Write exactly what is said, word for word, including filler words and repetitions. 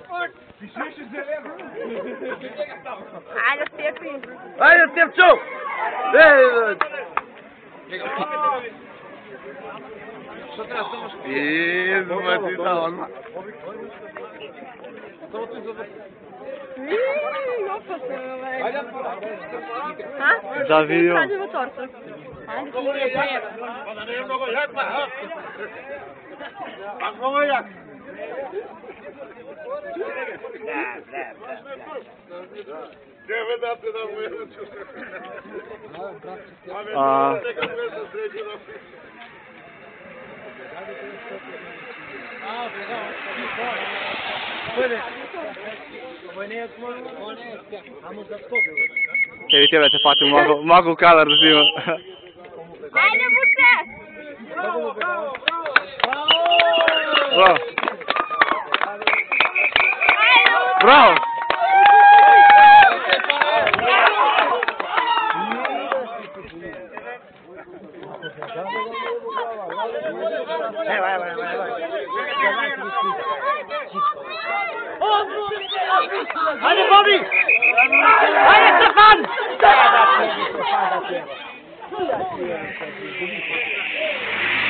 على التيفين. هاي التيف شوف. ايه زمتي طبعا. ها؟ زافيو. А. Che ti avete fatto un mago, mago color prima. Haydi Musa. Bravo. Bravo. Eh, vai, vai, vai, vai. Haydi Bobby! Haydi Stefan! Stefan!